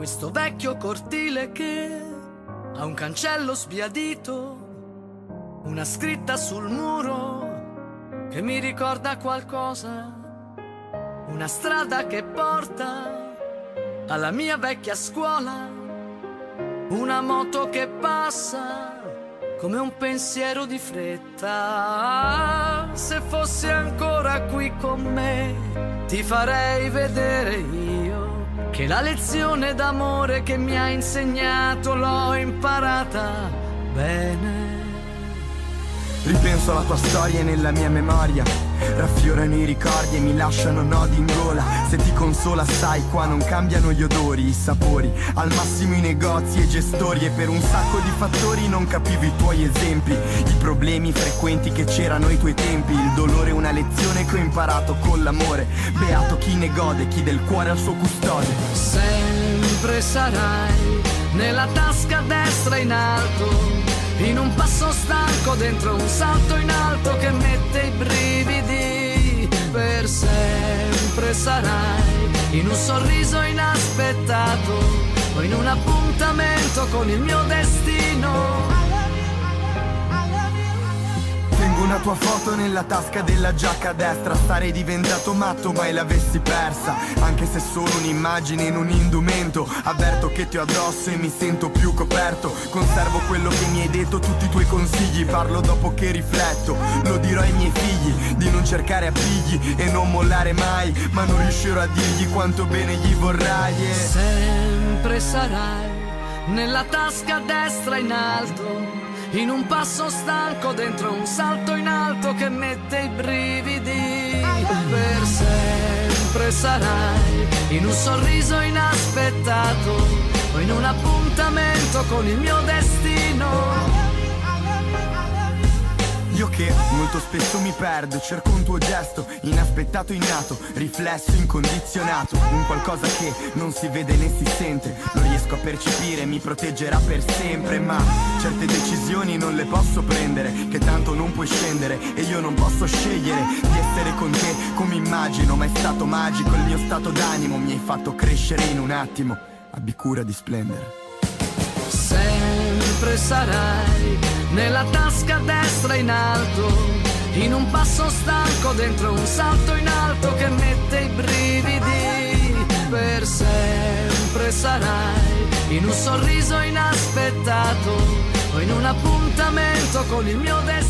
questo vecchio cortile che ha un cancello sbiadito, una scritta sul muro che mi ricorda qualcosa, una strada che porta alla mia vecchia scuola, una moto che passa come un pensiero di fretta. Se fossi ancora qui con me, ti farei vedere io che la lezione d'amore che mi ha insegnato l'ho imparata bene. Ripenso alla tua storia e nella mia memoria raffiorano i ricordi e mi lasciano nodi in gola. Se ti consola sai qua non cambiano gli odori, i sapori, al massimo i negozi e i gestori. E per un sacco di fattori non capivo i tuoi esempi, i problemi frequenti che c'erano ai tuoi tempi. Il dolore è una lezione che ho imparato con l'amore. Beato chi ne gode, chi del cuore al suo custode. Sempre sarai nella tasca destra in alto, in un passo stanco dentro un salto in alto che mette i brividi. Per sempre sarai in un sorriso inaspettato o in un appuntamento con il mio destino. Tengo una tua foto nella tasca della giacca a destra. Sarei diventato matto mai l'avessi persa, anche se solo un'immagine in un indumento. Avverto che ti ho addosso e mi sento più coperto. Conservo quello che mi hai detto, tutti i tuoi consigli. Parlo dopo che rifletto, lo dirò ai miei figli, di non cercare appigli e non mollare mai, ma non riuscirò a dirgli quanto bene gli vorrai. Sempre sarai nella tasca destra in alto, in un passo stanco dentro un salto in alto che mette i brividi. Per sempre sarai in un sorriso inaspettato o in un appuntamento con il mio destino. Io che molto spesso mi perdo, cerco un tuo gesto inaspettato, innato, riflesso, incondizionato, un qualcosa che non si vede né si sente. Lo riesco a percepire, mi proteggerà per sempre, ma certe decisioni non le posso prendere, che tanto non puoi scendere e io non posso scegliere di essere con te come immagino, ma è stato magico il mio stato d'animo, mi hai fatto crescere in un attimo. Abbi cura di splendere. Sempre sarai nella tasca destra in alto, in un passo stanco dentro un salto in alto che mette i brividi. Per sempre sarai in un sorriso inaspettato o in un appuntamento con il mio destino.